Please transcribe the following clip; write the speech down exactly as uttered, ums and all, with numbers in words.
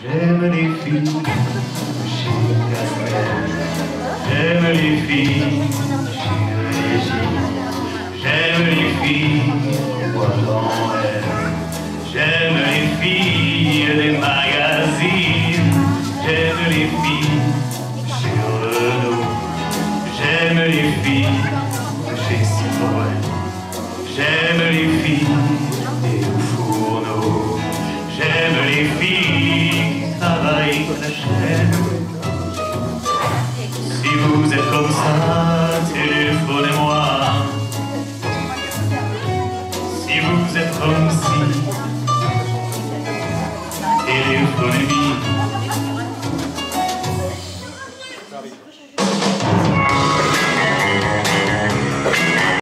J'aime les filles chez Castel, j'aime les filles chez Régine, j'aime les filles moi dans elle, j'aime les filles des magazines, j'aime les filles chez Renault, j'aime les filles chez Citroën, j'aime les filles des fourneaux, j'aime les filles qui travaillent la chaîne. Si vous êtes comme ça, téléphonez-moi. Si vous êtes comme si